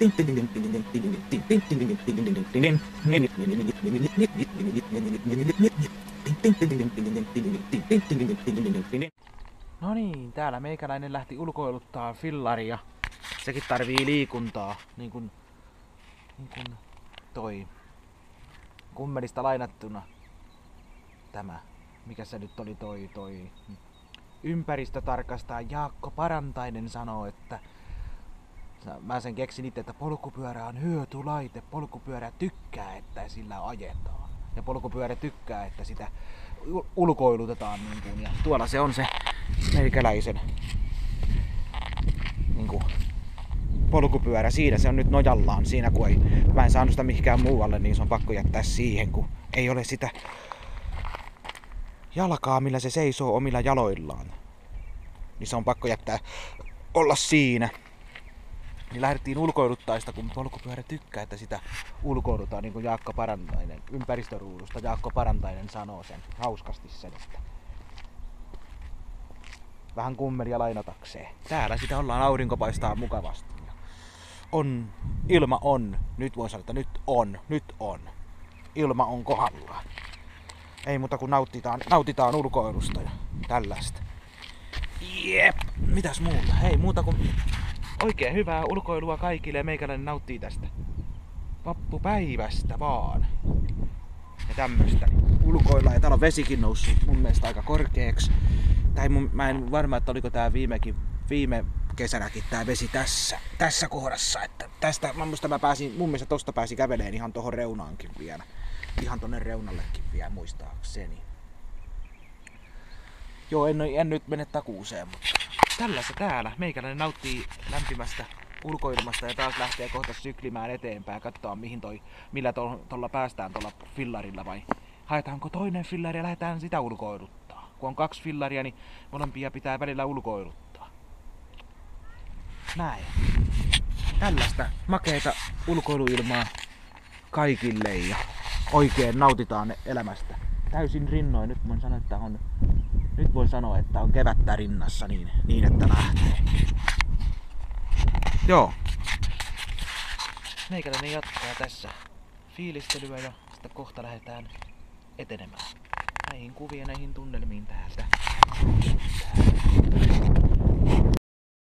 No niin, täällä meikäläinen lähti ulkoiluttaa fillaria. Sekin tarvii liikuntaa, niin kuin toi kummelista lainattuna tämä. Mikä se nyt oli toi ympäristötarkastaja Jaakko Parantainen sanoo, että mä sen keksin itse, että polkupyörä on hyötylaite. Polkupyörä tykkää, että sillä ajetaan. Ja polkupyörä tykkää, että sitä ulkoilutetaan. Niin kuin, ja tuolla se on se meikäläisen niin kuin, polkupyörä. Siinä se on nyt nojallaan. Siinä kun mä en saanut sitä mihinkään muualle, niin se on pakko jättää siihen, kun ei ole sitä jalkaa, millä se seisoo omilla jaloillaan. Niin se on pakko jättää olla siinä. Niin lähdettiin ulkoiluttaa sitä, kun polkupyörä tykkää, että sitä ulkoilutaan, niin kuin Jaakko Parantainen, ympäristöruudusta Jaakko Parantainen sanoo sen hauskasti sen, että vähän kummelia lainatakseen. Täällä sitä ollaan, aurinko paistaa mukavasti. Ilma on, nyt voin sanoa, että nyt on. Ilma on kohdallaan. Ei muuta kuin nautitaan ulkoilusta ja tällaista. Jep, mitäs muuta? Hei, muuta kuin oikein hyvää ulkoilua kaikille ja meikäläinen nauttii tästä vappupäivästä vaan. Ja tämmöstä ulkoillaan. Ja täällä on vesikin noussut mun mielestä aika korkeaksi. Mä en varma, että oliko tää viime kesänäkin tää vesi tässä kohdassa. Että tästä mun mielestä tosta pääsi käveleen ihan tohon reunaankin vielä. Ihan tonne reunallekin vielä muistaakseni. Joo, en nyt mene takuuseen, mutta tällaista täällä. Meikäläinen nauttii lämpimästä ulkoilmasta ja taas lähtee kohta syklimään eteenpäin. Katsotaan millä tuolla päästään tuolla fillarilla vai haetaanko toinen fillari ja lähdetään sitä ulkoiluttaa. Kun on 2 fillaria, niin molempia pitää välillä ulkoiluttaa. Näin. Tällaista makeita ulkoiluilmaa kaikille ja oikein nautitaan elämästä. Täysin rinnoin. Nyt voin sanoa, että on kevättä rinnassa niin että lähtee. Joo. Meikäläinen jatkaa tässä fiilistelyä ja sitten kohta lähdetään etenemään näihin kuviin, näihin tunnelmiin täältä.